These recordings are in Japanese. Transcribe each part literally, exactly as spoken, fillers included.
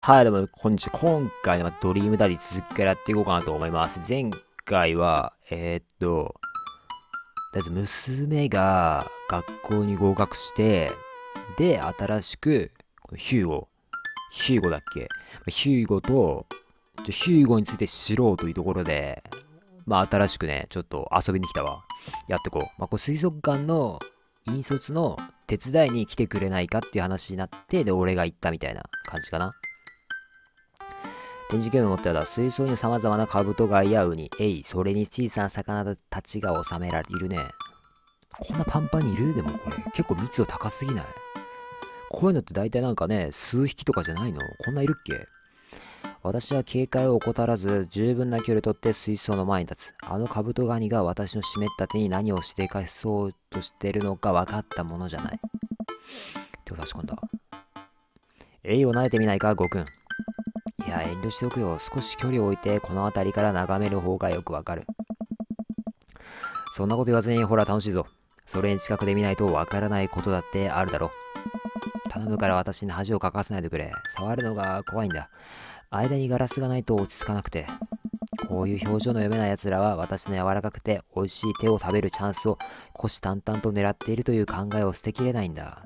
はい、どうも、こんにちは。今回のまたドリームダディ続きからやっていこうかなと思います。前回は、えーっと、だって娘が学校に合格して、で、新しく、このヒューゴ、ヒューゴだっけヒューゴと、ちょヒューゴについて知ろうというところで、まあ新しくね、ちょっと遊びに来たわ。やってこう。まあこう水族館の引率の手伝いに来てくれないかっていう話になって、で、俺が行ったみたいな感じかな。展示ゲームを持ったら水槽に様々なカブト貝やウニ、エイ、それに小さな魚たちが収められているね。こんなパンパンにいるでもこれ。結構密度高すぎない？こういうのって大体なんかね、数匹とかじゃないの？こんないるっけ？私は警戒を怠らず、十分な距離を取って水槽の前に立つ。あのカブトガニが私の湿った手に何をしてかそうとしてるのか分かったものじゃない。手を差し込んだ。エイを撫でてみないか、ゴくん。いや、遠慮しておくよ。少し距離を置いて、この辺りから眺める方がよくわかる。そんなこと言わずに、ほら楽しいぞ。それに近くで見ないとわからないことだってあるだろ。頼むから私に恥をかかせないでくれ。触るのが怖いんだ。間にガラスがないと落ち着かなくて。こういう表情の読めない奴らは、私の柔らかくて美味しい手を食べるチャンスを虎視眈々と狙っているという考えを捨てきれないんだ。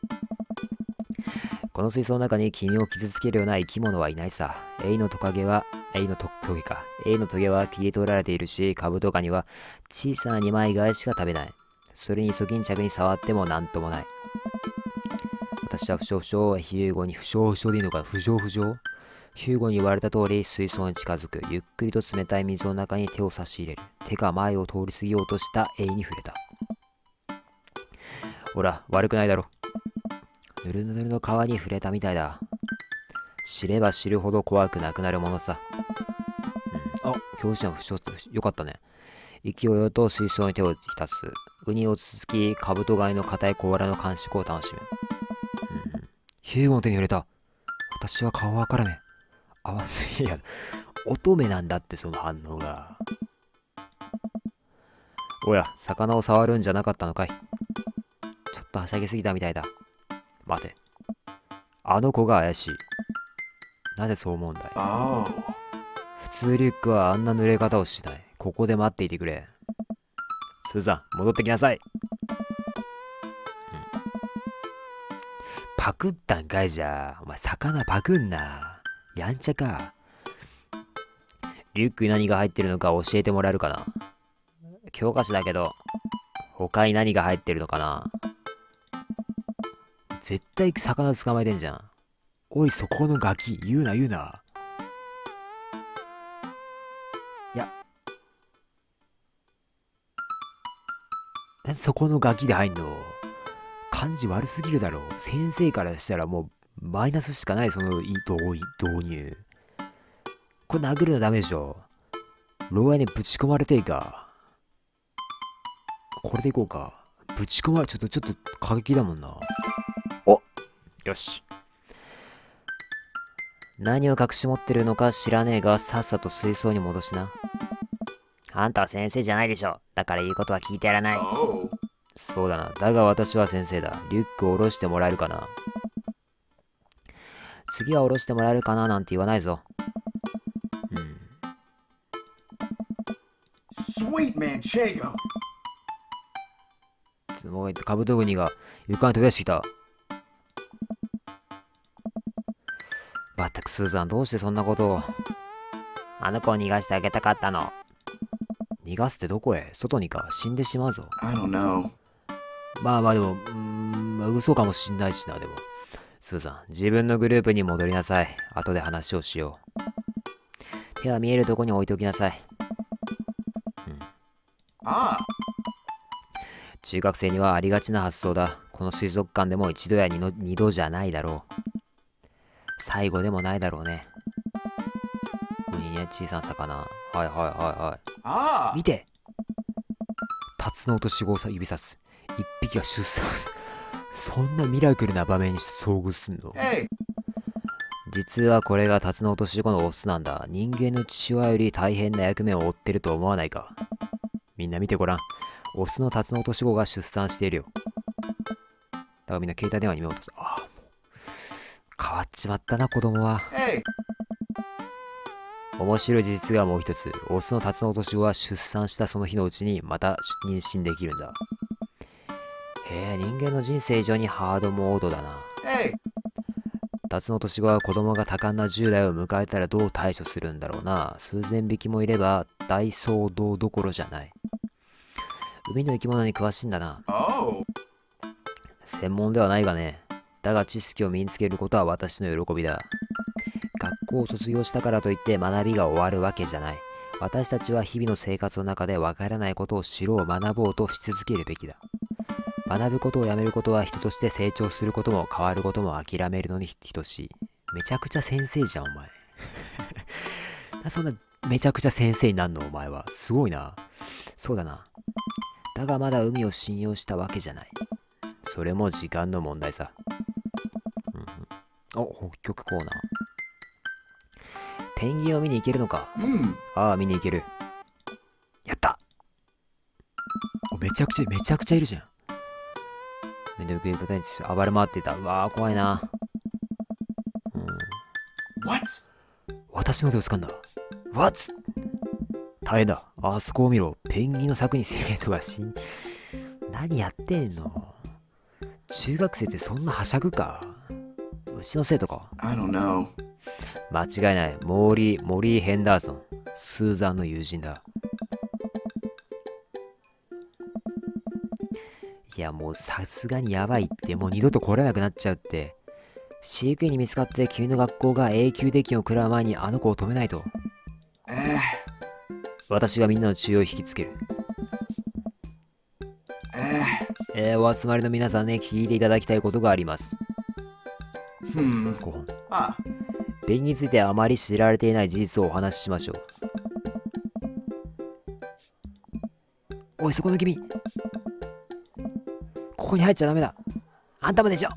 この水槽の中に君を傷つけるような生き物はいないさ。エイのトカゲは、エイのトカゲか。エイのトゲは切り取られているし、カブトガニは小さな二枚貝しか食べない。それにイソギンチャクに触ってもなんともない。私は不詳不詳、ヒューゴに不詳不詳でいいのかな？不詳不詳？ヒューゴに言われた通り水槽に近づく。ゆっくりと冷たい水の中に手を差し入れる。手が前を通り過ぎようとしたエイに触れた。ほら、悪くないだろ。ぬるぬるの皮に触れたみたいだ。知れば知るほど怖くなくなるものさ。うん、あ、表紙の負傷よかったね。勢いよと水槽に手を浸す。ウニをつつき、カブトガニの硬い甲羅の感触を楽しむ。うん、ヒューゴの手に触れた。私は顔をあからめ。あわせ、いや、乙女なんだってその反応が。おや、魚を触るんじゃなかったのかい。ちょっとはしゃぎすぎたみたいだ。待て。あの子が怪しい。なぜそう思うんだい？ Oh. 普通リュックはあんな濡れ方をしない。ここで待っていてくれ。スーザン、戻ってきなさい。うん、パクったんかいじゃ。お前、魚パクんな。やんちゃか。リュックに何が入ってるのか教えてもらえるかな？教科書だけど、他に何が入ってるのかな？絶対魚捕まえてんじゃん。おい、そこのガキ、言うな言うな。いや。そこのガキで入んの？漢字悪すぎるだろ。先生からしたらもう、マイナスしかない、その導入。これ殴るのダメでしょ。牢屋にぶち込まれていいか。これでいこうか。ぶち込まれ、ちょっと、ちょっと過激だもんな。お！よし。何を隠し持ってるのか知らねえが、さっさと水槽に戻しな。あんたは先生じゃないでしょ。だから言うことは聞いてやらない。 Oh. そうだな。だが私は先生だ。リュックを下ろしてもらえるかな。次は下ろしてもらえるかななんて言わないぞ。うん。 Sweet Manchego. すごい、カブトグニが床に飛び出してきた。まったくスーザン、どうしてそんなことを。あの子を逃がしてあげたかったの。逃がすってどこへ？外にか。死んでしまうぞ。 I don't know. まあまあでも、うーん、まあ嘘かもしんないしな、でも。スーザン、自分のグループに戻りなさい。後で話をしよう。手は見えるとこに置いておきなさい。うん。 Ah. 中学生にはありがちな発想だ。この水族館でも一度や二度、二度じゃないだろう。最後でもないだろうね。ウニね、小さな魚。はいはいはいはい。 Ah. 見て！タツノオトシゴを指さす。一匹が出産す。そんなミラクルな場面に遭遇すんの？ Hey. 実はこれがタツノオトシゴのオスなんだ。人間の父親より大変な役目を負ってると思わないか？みんな見てごらん。オスのタツノオトシゴが出産しているよ。だからみんな携帯電話に目を落とす。ああ、もう。か変わっちまったな、子供は。 Hey. 面白い事実がもう一つ。オスのタツノオトシゴは出産したその日のうちにまた妊娠できるんだ。へえ、人間の人生以上にハードモードだな。 Hey. タツノオトシゴは子供が多感なじゅう代を迎えたらどう対処するんだろうな。数千匹もいれば大騒動どころじゃない。海の生き物に詳しいんだな。 Oh. 専門ではないがね。だが知識を身につけることは私の喜びだ。学校を卒業したからといって学びが終わるわけじゃない。私たちは日々の生活の中でわからないことを知ろう学ぼうとし続けるべきだ。学ぶことをやめることは人として成長することも変わることも諦めるのに等しい。めちゃくちゃ先生じゃんお前。そんなめちゃくちゃ先生になんのお前は。すごいな。そうだな。だがまだ海を信用したわけじゃない。それも時間の問題さ。うんうん、お、北極コーナー。ペンギンを見に行けるのか。 Hmm. ああ、見に行ける。やった。お、めちゃくちゃ、めちゃくちゃいるじゃん。めんどくさいことに暴れ回っていた。うわあ、怖いな。うん。 What? 私の手を掴んだ。What? 大変だ。あそこを見ろ。ペンギンの柵に生徒が死ん。何やってんの。中学生ってそんなはしゃぐか。うちの生徒か。 I don't know. 間違いない。モーリー、モリー・ヘンダーソン。スーザンの友人だ。いや、もうさすがにやばいって。もう二度と来れなくなっちゃうって。飼育員に見つかって君の学校が永久出禁を食らう前にあの子を止めないと。 Eh. 私がみんなの注意を引きつける。 Eh. えー、お集まりの皆さんね、聞いていただきたいことがあります。 Hmm. ごほん。 Ah. ペンギンについてあまり知られていない事実をお話ししましょう。おい、そこの君。ここに入っちゃダメだ。あんたもでしょ。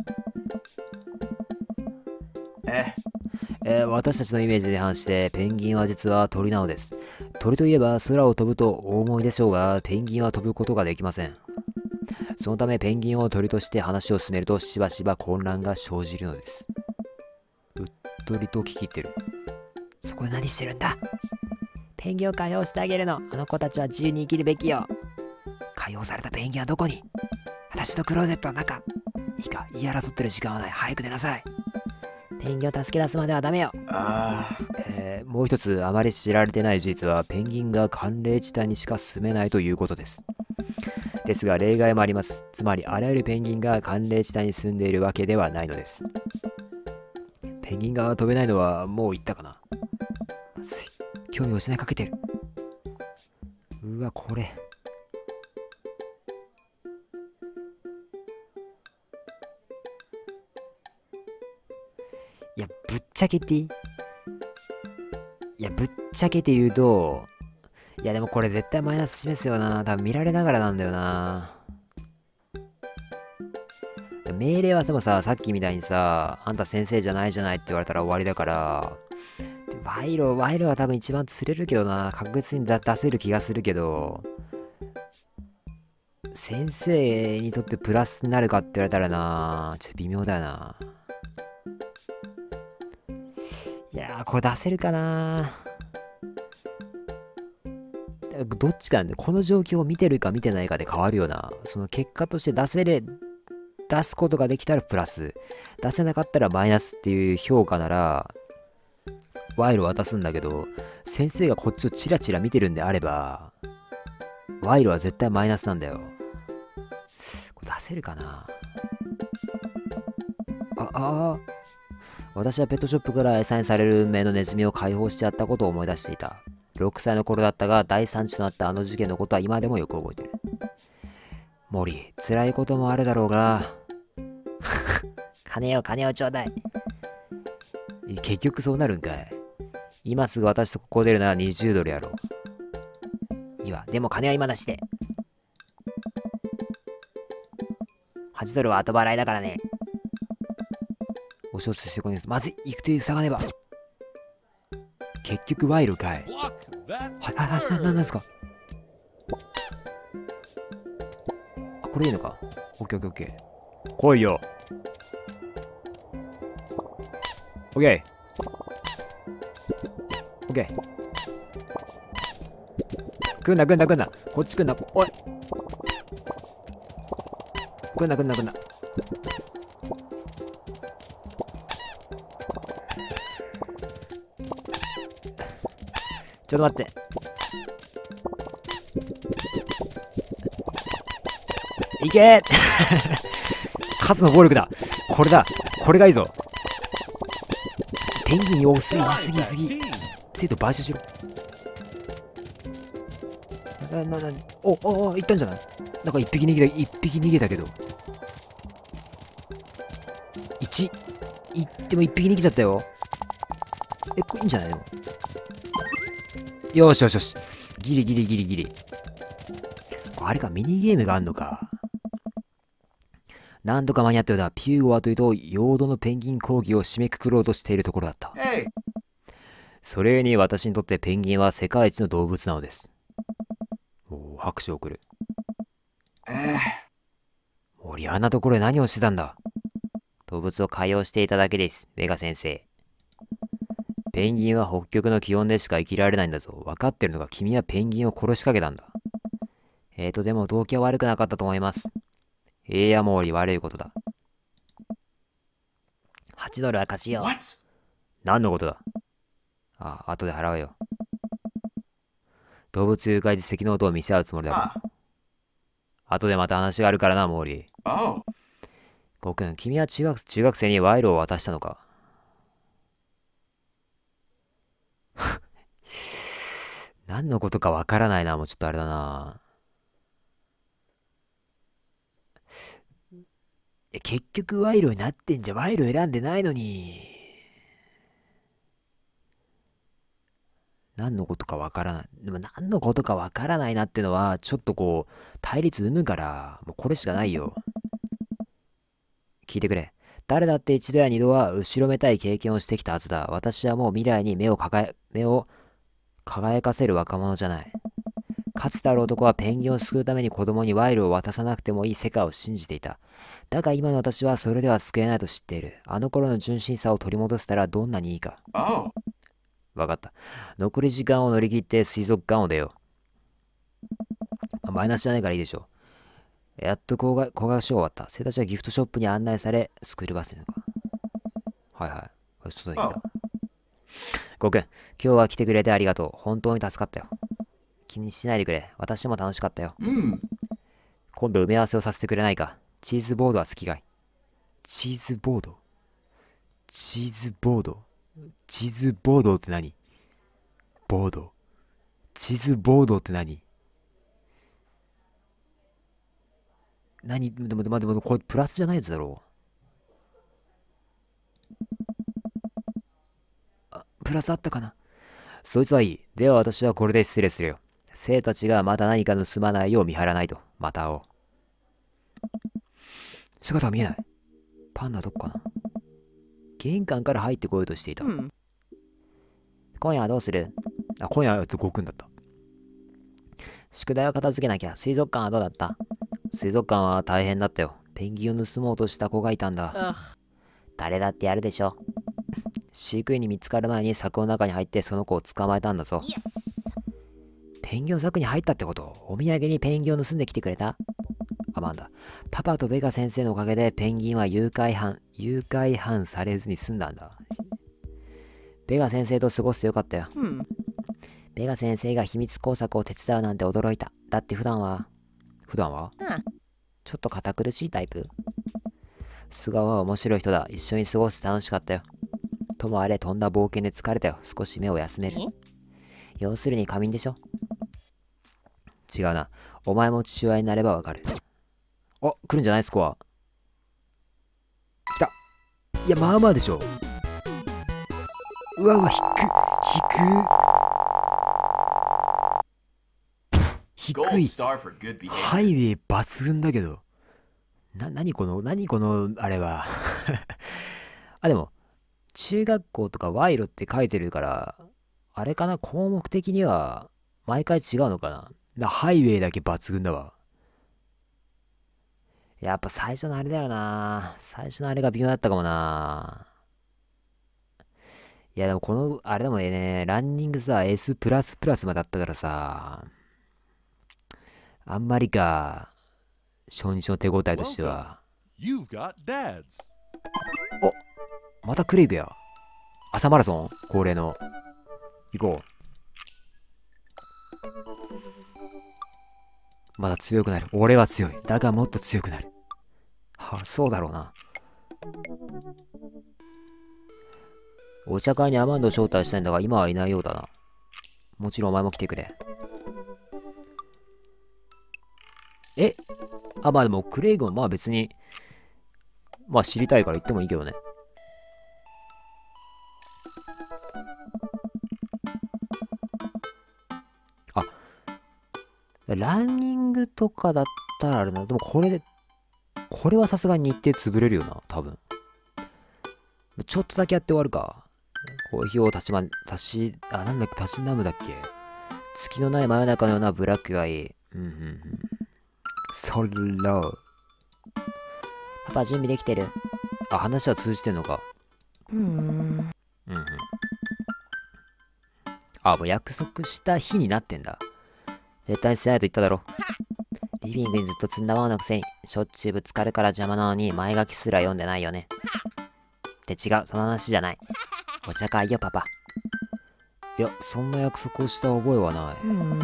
Eh. えー、私たちのイメージに反してペンギンは実は鳥なのです。鳥といえば空を飛ぶとお思いでしょうが、ペンギンは飛ぶことができません。そのためペンギンを鳥として話を進めるとしばしば混乱が生じるのです。うっとりと聞き入ってる。そこで何してるんだ。ペンギンを解放してあげるの。あの子たちは自由に生きるべきよ。解放されたペンギンはどこに。私のクローゼットの中。いいか、言い争ってる時間はない。早く出なさい。ペンギンを助け出すまではダメよ。 Ah. えー、もう一つあまり知られてない事実はペンギンが寒冷地帯にしか住めないということです。ですが例外もあります。つまりあらゆるペンギンが寒冷地帯に住んでいるわけではないのです。ペンギンが飛べないのはもう言ったかな。まずい。興味を失いかけてる。うわ、これ。いや、ぶっちゃけていい？いや、ぶっちゃけて言うと、いや、でもこれ絶対マイナス示すよな。多分見られながらなんだよな。命令はでもさ、さっきみたいにさ、あんた先生じゃないじゃないって言われたら終わりだから、賄賂、賄賂は多分一番釣れるけどな。確実に出せる気がするけど、先生にとってプラスになるかって言われたらな、ちょっと微妙だよな。いやー、これ出せるかな。どっちかなんで、この状況を見てるか見てないかで変わるよな。その結果として出せれ、出すことができたらプラス、出せなかったらマイナスっていう評価なら、賄賂渡すんだけど、先生がこっちをチラチラ見てるんであれば、賄賂は絶対マイナスなんだよ。これ出せるかな。あ、ああ。私はペットショップから餌にされる運命のネズミを解放してやったことを思い出していた。ろくさいの頃だったが、大惨事となったあの事件のことは今でもよく覚えてる。モリ、辛いこともあるだろうが。金よ、金をちょうだい。結局そうなるんかい。今すぐ私とここ出るならにじゅうドルやろう。いいわ、でも金は今出して。はちドルは後払いだからね。お承知してこいです。まずい、行くという塞がねば。結局賄賂かい。はいはいはい、な、なんですか。あ、これいいのか。オッケーオッケーオッケー。来いよ。 オッケー。オッケー。来んな来んな来んな。こっち来んな。おい。来んな来んな来んな。ちょっと待って。いけー数の暴力だ。これだ。これがいいぞ。ペンギン多すぎすぎすぎ。生徒買収しろ。な、な、な、お、お、お、行ったんじゃない？なんか一匹逃げた、一匹逃げたけど。一、行っても一匹逃げちゃったよ。え、これいいんじゃないの？よしよしよし。ギリギリギリギリ。あれか、ミニゲームがあんのか。なんとか間に合ったようだ。ピューゴはというと、陽動のペンギン講義を締めくくろうとしているところだった。 Hey. それゆえに私にとってペンギンは世界一の動物なのです。おお、拍手を送る。 Eh. 森、あんなところで何をしてたんだ？動物を飼養していただけです、ベガ先生。ペンギンは北極の気温でしか生きられないんだぞ。分かってるのが君はペンギンを殺しかけたんだ。えーと、でも動機は悪くなかったと思います。ええやもり悪いことだ。はちドルは貸しよう。 What? 何のことだ？ああ、後で払うよ。動物誘拐実績ノートを見せ合うつもりだ。 Huh. 後でまた話があるからな、モーリー。 Oh. ゴくん、君は中学、中学生に賄賂を渡したのか？何のことかわからないな。もうちょっとあれだな。え、結局賄賂になってんじゃ。賄賂選んでないのに。何のことかわからない。でも何のことかわからないなってのは、ちょっとこう、対立生むから、もうこれしかないよ。聞いてくれ。誰だって一度や二度は後ろめたい経験をしてきたはずだ。私はもう未来に目をかかえ、目を輝かせる若者じゃない。かつてある男はペンギンを救うために子供に賄賂を渡さなくてもいい世界を信じていた。だが今の私はそれでは救えないと知っている。あの頃の純真さを取り戻せたらどんなにいいか。 Oh. わかった。残り時間を乗り切って水族館を出よう。マイナスじゃないからいいでしょう。やっと高額、高額賞終わった。生徒たちはギフトショップに案内され、スクールバスに乗るか。はいはい。外にいた。ゴくん、今日は来てくれてありがとう。本当に助かったよ。気にしないでくれ。私も楽しかったよ。 Mm. 今度埋め合わせをさせてくれないか。チーズボードは好きかい？チーズボード？チーズボード？チーズボードって何？ボード。チーズボードって何？何？でも、でも、でも、これプラスじゃないやつだろう。あ、プラスあったかな？そいつはいい。では私はこれで失礼するよ。生徒たちがまた何か盗まないよう見張らないと。また会おう。姿が見えない。パンダどこかな？玄関から入ってこようとしていた。 Hmm. 今夜はどうする？あ、今夜はごくんだった。宿題を片付けなきゃ。水族館はどうだった？水族館は大変だったよ。ペンギンを盗もうとした子がいたんだ。 Ugh. 誰だってやるでしょ。飼育員に見つかる前に柵の中に入ってその子を捕まえたんだぞ。 Yes. ペンギンの柵に入ったってこと？お土産にペンギンを盗んできてくれた？アマンダ。パパとベガ先生のおかげでペンギンは誘拐犯、誘拐犯されずに済んだんだ。ベガ先生と過ごすとよかったよ。 Hmm. ベガ先生が秘密工作を手伝うなんて驚いた。だって普段は、普段は Huh. ちょっと堅苦しいタイプ。素顔は面白い人だ。一緒に過ごして楽しかったよ。ともあれ飛んだ冒険で疲れたよ。少し目を休める。要するに仮眠でしょ。違うな。お前も父親になればわかる。あ、来るんじゃないスコア。来た。いや、まあまあでしょ。うわうわ、引く。引く。低 Gold い。 star for good behavior. ハイウェイ抜群だけど。な、なにこの、なにこの、あれは。あ、でも、中学校とか賄賂って書いてるから、あれかな、項目的には、毎回違うのかな。なハイウェイだけ抜群だわ。やっぱ最初のあれだよな。最初のあれが微妙だったかもな。 いやでもこの、あれでもね、ランニングさ、S プラスプラスまであったからさ、あんまりか、初日の手応えとしては。 You've got dads. またクレイグや。朝マラソン恒例の。行こう。まだ強くなる。俺は強い。だがもっと強くなる。はあ、そうだろうな。お茶会にアマンドを招待したいんだが、今はいないようだな。もちろんお前も来てくれ。えあ、まあでも、クレイグもまあ別に、まあ知りたいから言ってもいいけどね。あ、ランニングとかだったらあれな。でもこれで、これはさすがに日程潰れるよな、多分。ちょっとだけやって終わるか。コーヒーをたしま、たし、あ、なんだっけ、たしなむだっけ。月のない真夜中のようなブラックがいい。うんうんうん。そら。パパ準備できてる？あ、話は通じてんのか。うん。うんうん。あ、もう約束した日になってんだ。絶対にしないと言っただろ。リビングにずっと積んだままのくせに、しょっちゅうぶつかるから邪魔なのに前書きすら読んでないよね。って違う、その話じゃない。お茶会よ、パパ。いや、そんな約束をした覚えはない。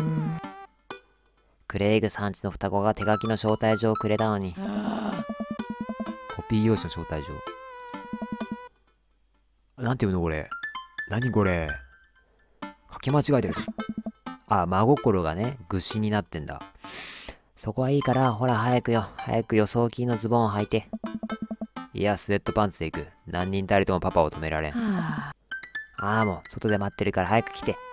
クレイグさんちの双子が手書きの招待状をくれたのに。コピー用紙の招待状。なんていうのこれ。何これ。書き間違えてるじゃん。あ、真心がね、ぐしになってんだ。そこはいいから、ほら早くよ。早く予想金のズボンを履いて。いや、スウェットパンツで行く。何人たりともパパを止められん。ああ、もう、外で待ってるから早く来て。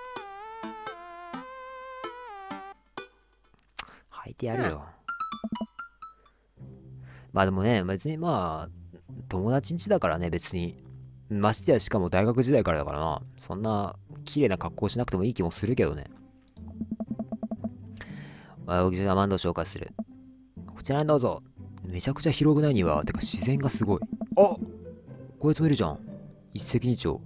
履いてやるよ。まあでもね、別にまあ、友達ん家だからね、別に。ましてや、しかも大学時代からだからな。そんな、綺麗な格好しなくてもいい気もするけどね。青木アマンドを紹介する。こちらにどうぞ。めちゃくちゃ広くないには、てか自然がすごい。あ、こいつもいるじゃん。一石二鳥。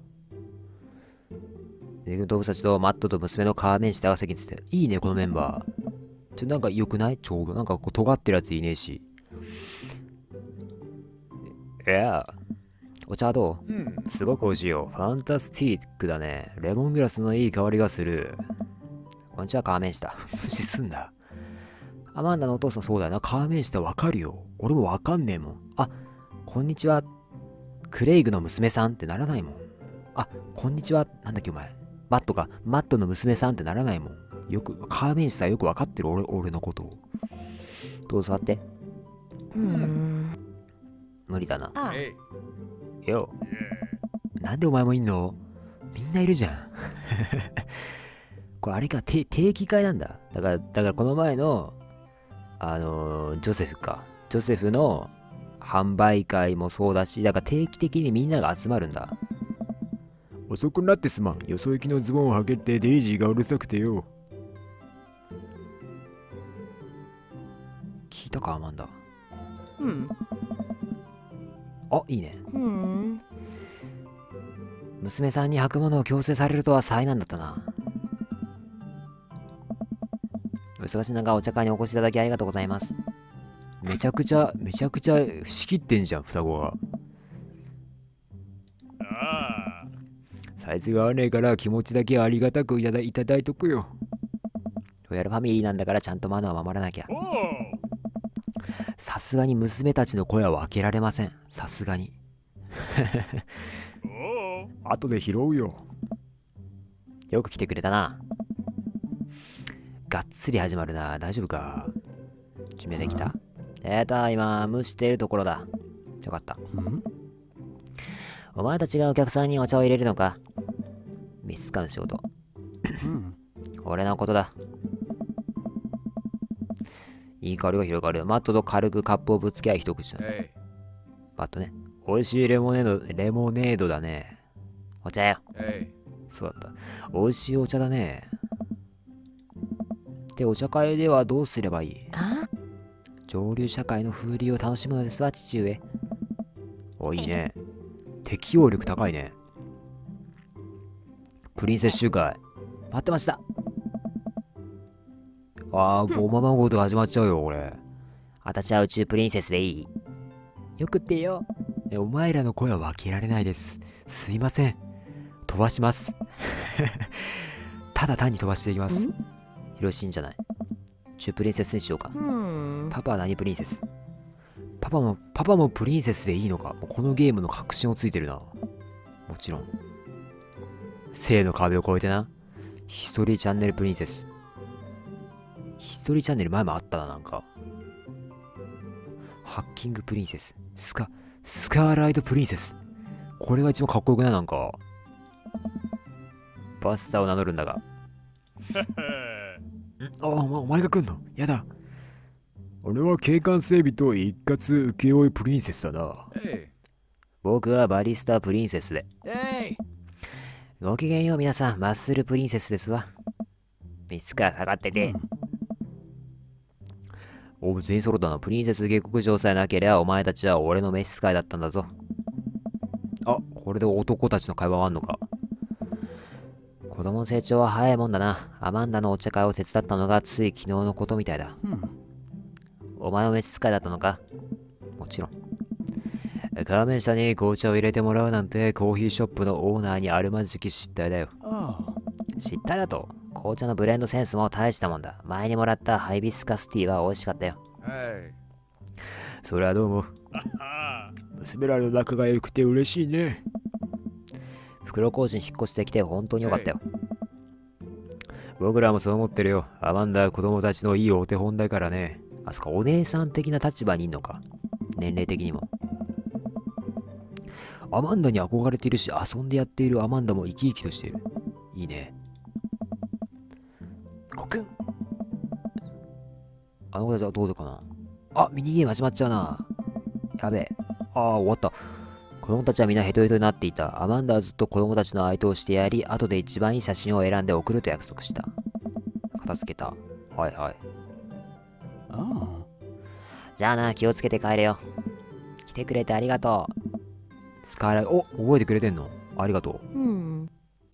で、動物たちとマットと娘のカーメンしたが席について。いいね、このメンバー。ちょ、なんか良くないちょうど。なんかこう、尖ってるやついねえし。いや、お茶はどう？すごく美味しいよ。ファンタスティックだね。レモングラスのいい香りがする。こんにちは、カーメンした。無視すんだ。アマンダのお父さんそうだよな。カーメンしたわかるよ。俺もわかんねえもん。あ、こんにちは。クレイグの娘さんってならないもん。あ、こんにちは。なんだっけお前。マットか。マットの娘さんってならないもん。よく、カーメンしたよくわかってる俺、俺のことを。どうぞ座って。うーん。無理だな。よ。なんでお前もいんの？みんないるじゃん。これあれか、定期会なんだ。だから、だからこの前の、あのー、ジョセフか。ジョセフの販売会もそうだし、だから定期的にみんなが集まるんだ。遅くなってすまん。よそ行きのズボンを履けてデイジーがうるさくてよ。聞いたか、アマンダ。うん。あ、いいね。うん。娘さんに履くものを強制されるとは災難だったな。お忙しい中お茶会にお越しいただきありがとうございます。めちゃくちゃ、めちゃくちゃ仕切ってんじゃん、双子が。サイズが合わねえから気持ちだけありがたくいただいただいとくよ。ロイヤルファミリーなんだからちゃんとマナーを守らなきゃ。さすがに娘たちの声は分けられません。さすがに。後で拾うよ。よく来てくれたな。がっつり始まるな。大丈夫か？準備できた？えーと、今、蒸してるところだ。よかった。お前たちがお客さんにお茶を入れるのか？召使う仕事。俺のことだ。いい香りが広がる。マットと軽くカップをぶつけ合い一口だ。マットね。美味しいレモネード、レモネードだね。お茶よ。そうだった。美味しいお茶だね。で、お茶会ではどうすればいい？上流社会の風流を楽しむのですわ、父上。お、いいね。適応力高いね。 プリンセス集会。待ってました。ああ、おままごとが始まっちゃうよ、俺。私は宇宙プリンセスでいい？よくってよ。え、お前らの声は分けられないです。すいません。飛ばします。ただ単に飛ばしていきます。ヒロシンじゃない。宇宙プリンセスにしようか。パパは何プリンセス？パパも、パパもプリンセスでいいのか？もうこのゲームの確信をついてるな。もちろん。性の壁を越えてな。ヒストリーチャンネルプリンセス。ヒストリーチャンネル前もあったな、なんか。ハッキングプリンセス。スカ、スカーライトプリンセス。これが一番かっこよくない？なんか。バスターを名乗るんだが。んあ、お前、お前が来んの？やだ。俺は警官整備と一括請負プリンセスだな。 Hey. 僕はバリスタプリンセスで。 Hey. ごきげんよう皆さん、マッスルプリンセスですわ。いつから下がってて。お、全員揃ったな。プリンセス下克上さえなければお前たちは俺の召使いだったんだぞ。あ、これで男たちの会話はあんのか。子供の成長は早いもんだな。アマンダのお茶会を手伝ったのがつい昨日のことみたいだ。お前も召使いだったのか？もちろん。カーメン社に紅茶を入れてもらうなんてコーヒーショップのオーナーにあるまじき失態だよ。失態だと？紅茶のブレンドセンスも大したもんだ。前にもらったハイビスカスティーは美味しかったよ。 Hey. それはどうも。娘らの仲が良くて嬉しいね。袋小路に引っ越してきて本当によかったよ。僕らもそう思ってるよ。アマンダは子供たちのいいお手本だからね。あそこお姉さん的な立場にいんのか。年齢的にも。アマンダに憧れているし、遊んでやっているアマンダも生き生きとしている。いいね。コくん。あの子たちはどうかな。あ、ミニゲーム始まっちゃうな。やべえ。ああ、終わった。子供たちはみんなヘトヘトになっていた。アマンダはずっと子供たちの相手をしてやり、後で一番いい写真を選んで送ると約束した。片付けた。はいはい。じゃあな、気をつけて帰れよ。来てくれてありがとう。スカーライ、お、覚えてくれてんの？ありがとう。うん。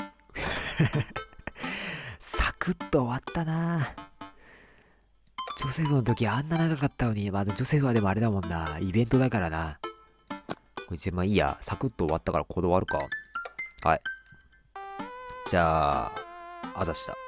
サクッと終わったな。ジョセフの時あんな長かったのに、まあ、ジョセフはでもあれだもんな。イベントだからな。これ一番いいや。サクッと終わったからここで終わるか。はい。じゃあ、あざした。